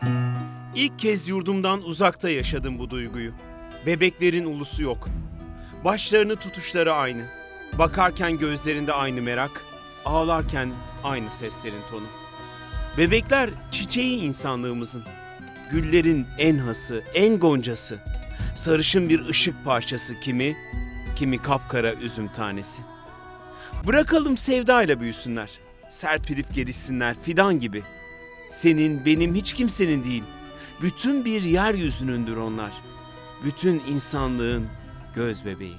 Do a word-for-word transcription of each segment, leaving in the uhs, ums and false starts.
İlk kez yurdumdan uzakta yaşadım bu duyguyu. Bebeklerin ulusu yok. Başlarını tutuşları aynı. Bakarken gözlerinde aynı merak, ağlarken aynı seslerin tonu. Bebekler çiçeği insanlığımızın. Güllerin en hası, en goncası. Sarışın bir ışık parçası kimi, kimi kapkara üzüm tanesi. Bırakalım sevdayla büyüsünler. Serpilip gelişsinler fidan gibi. Senin, benim, hiç kimsenin değil. Bütün bir yeryüzünündür onlar. Bütün insanlığın göz bebeği.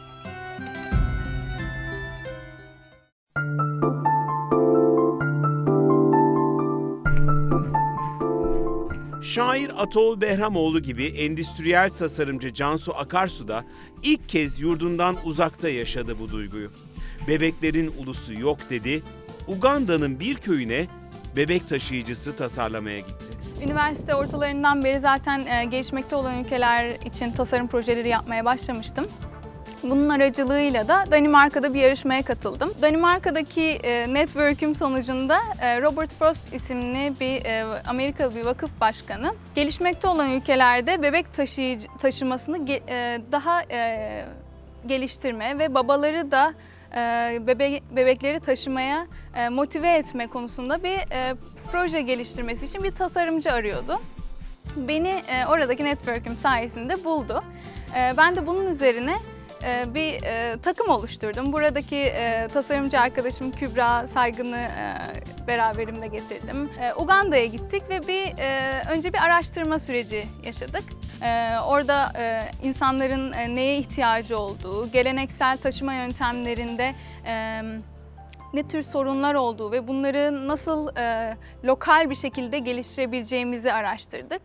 Şair Ataol Behramoğlu gibi endüstriyel tasarımcı Cansu Akarsu da ilk kez yurdundan uzakta yaşadı bu duyguyu. Bebeklerin ulusu yok dedi, Uganda'nın bir köyüne bebek taşıyıcısı tasarlamaya gitti. Üniversite ortalarından beri zaten e, gelişmekte olan ülkeler için tasarım projeleri yapmaya başlamıştım. Bunun aracılığıyla da Danimarka'da bir yarışmaya katıldım. Danimarka'daki e, network'üm sonucunda e, Robert Frost isimli bir e, Amerikalı bir vakıf başkanı gelişmekte olan ülkelerde bebek taşıyıcı, taşımasını ge, e, daha e, geliştirme ve babaları da e, bebe, bebekleri taşımaya e, motive etme konusunda bir e, proje geliştirmesi için bir tasarımcı arıyordu. Beni e, oradaki network'üm sayesinde buldu. E, ben de bunun üzerine bir e, takım oluşturdum. Buradaki e, tasarımcı arkadaşım Kübra Saygın'ı e, beraberimde getirdim. E, Uganda'ya gittik ve bir e, önce bir araştırma süreci yaşadık. E, orada e, insanların e, neye ihtiyacı olduğu, geleneksel taşıma yöntemlerinde e, ne tür sorunlar olduğu ve bunları nasıl e, lokal bir şekilde geliştirebileceğimizi araştırdık.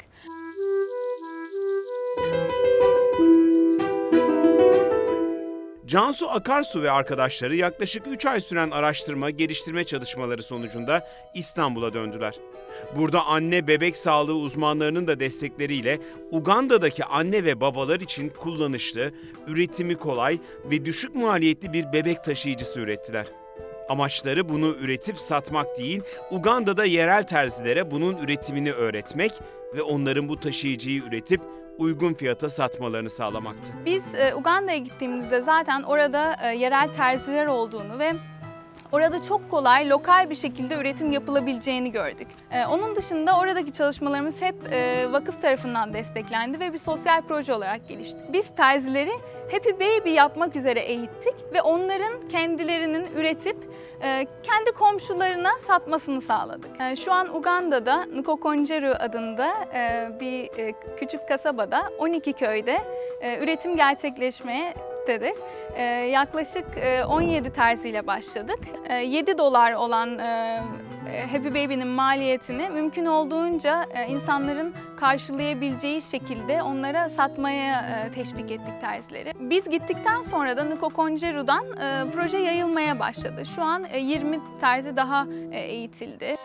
Cansu Akarsu ve arkadaşları yaklaşık üç ay süren araştırma, geliştirme çalışmaları sonucunda İstanbul'a döndüler. Burada anne bebek sağlığı uzmanlarının da destekleriyle Uganda'daki anne ve babalar için kullanışlı, üretimi kolay ve düşük maliyetli bir bebek taşıyıcısı ürettiler. Amaçları bunu üretip satmak değil, Uganda'da yerel terzilere bunun üretimini öğretmek ve onların bu taşıyıcıyı üretip uygun fiyata satmalarını sağlamaktı. Biz e, Uganda'ya gittiğimizde zaten orada e, yerel terziler olduğunu ve orada çok kolay, lokal bir şekilde üretim yapılabileceğini gördük. E, onun dışında oradaki çalışmalarımız hep e, vakıf tarafından desteklendi ve bir sosyal proje olarak gelişti. Biz terzileri Happy Baby yapmak üzere eğittik ve onların kendilerinin üretip e, kendi komşularına satmasını sağladık. E, şu an Uganda'da Nkokonjeru adında e, bir e, küçük kasabada on iki köyde e, üretim gerçekleşmektedir. E, yaklaşık e, on yedi terziyle başladık. E, yedi dolar olan e, Happy Baby'nin maliyetini mümkün olduğunca e, insanların karşılayabileceği şekilde onlara satmaya e, teşvik ettik terzileri. Biz gittikten sonra da Nkokonjeru'dan e, proje yayılmaya başladı. Şu an e, yirmi terzi daha e, eğitildi.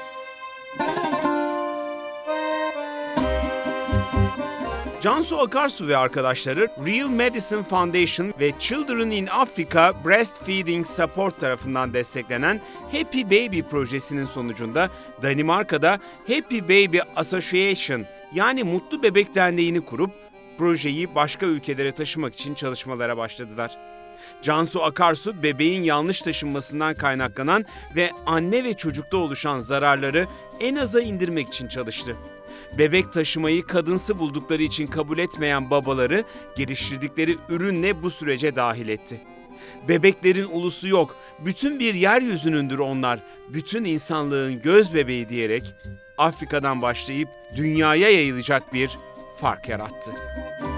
Cansu Akarsu ve arkadaşları Real Medicine Foundation ve Children in Africa Breastfeeding Support tarafından desteklenen Happy Baby projesinin sonucunda Danimarka'da Happy Baby Association yani Mutlu Bebek Derneği'ni kurup projeyi başka ülkelere taşımak için çalışmalara başladılar. Cansu Akarsu bebeğin yanlış taşınmasından kaynaklanan ve anne ve çocukta oluşan zararları en aza indirmek için çalıştı. Bebek taşımayı kadınsı buldukları için kabul etmeyen babaları geliştirdikleri ürünle bu sürece dahil etti. Bebeklerin ulusu yok, bütün bir yeryüzünündür onlar, bütün insanlığın göz bebeği diyerek Afrika'dan başlayıp dünyaya yayılacak bir fark yarattı.